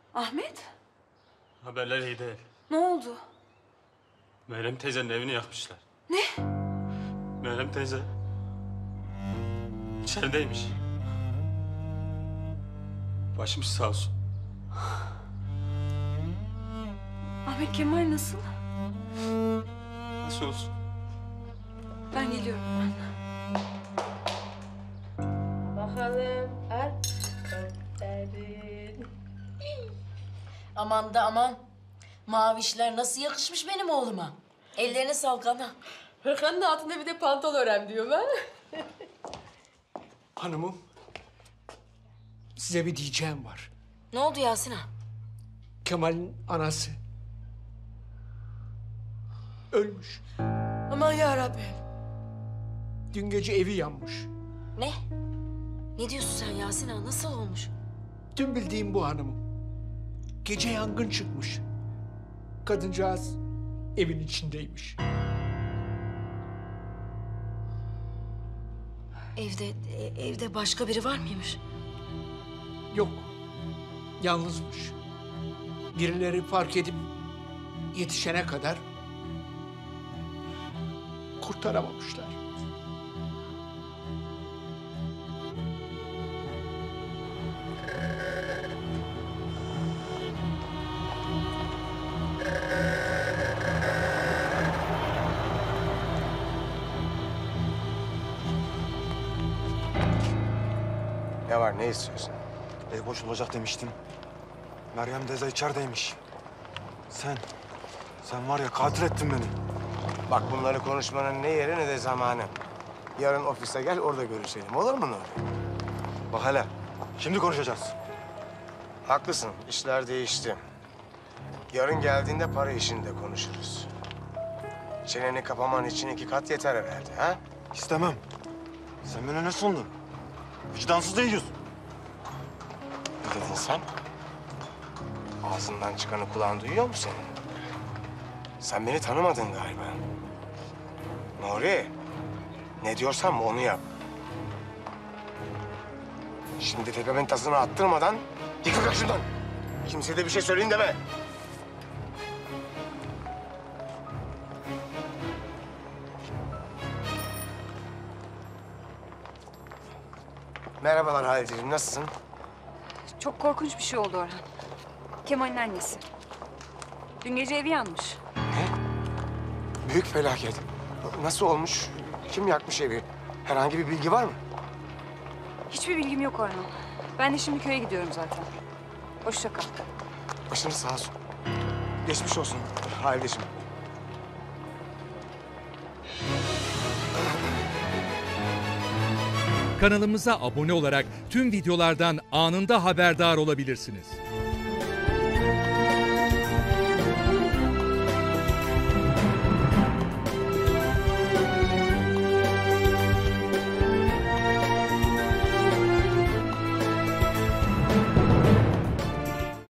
Ahmet? Haberler iyi değil. Ne oldu? Meryem teyzenin evini yakmışlar. Ne? Meryem teyze içerideymiş. Başımız sağ olsun. Ahmet, Kemal nasıl? Nasıl olsun? Ben geliyorum hemen. Bakalım. Al. Aferin. Aman da aman. Mavişler nasıl yakışmış benim oğluma. Ellerine sağlık ana. Hırkanın altında bir de pantol örem diyorum ha. Hanımım, size bir diyeceğim var. Ne oldu Yasin ağa? Kemal'in anası ölmüş. Aman yarabbim. Dün gece evi yanmış. Ne? Ne diyorsun sen Yasin ağa? Nasıl olmuş? Tüm bildiğim bu hanımım. Gece yangın çıkmış. Kadıncağız evin içindeymiş. Evde başka biri var mıymış? Yok, yalnızmış. Birileri fark edip yetişene kadar kurtaramamışlar. Ne var, ne istiyorsun? Ev boş olacak demiştim. Meryem teyze içerideymiş. Sen var ya katil ettin beni. Bak bunları konuşmanın ne yeri ne de zamanı. Yarın ofise gel, orada görüşelim. Olur mu Nuri? Bak hele, şimdi konuşacağız. Haklısın, işler değişti. Yarın geldiğinde para işinde konuşuruz. Çeneni kapaman için 2 kat yeter herhalde, ha? İstemem. Sen bana ne sundun? Vicdansız değiliz. Ne dedin sen? Ağzından çıkanı kulağın duyuyor mu senin? Sen beni tanımadın galiba. Nuri, ne diyorsam onu yap. Şimdi tepemin tasını attırmadan yıkıl karşımdan. Kimseye de bir şey söyleyin deme. Merhabalar Halil'ciğim, nasılsın? Çok korkunç bir şey oldu Orhan. Kemal'in annesi. Dün gece evi yanmış. Büyük felaket. Nasıl olmuş? Kim yakmış evi? Herhangi bir bilgi var mı? Hiçbir bilgim yok Orhan. Ben de şimdi köye gidiyorum zaten. Hoşça kal. Başınız sağ olsun. Geçmiş olsun Halil'ciğim. Kanalımıza abone olarak tüm videolardan anında haberdar olabilirsiniz.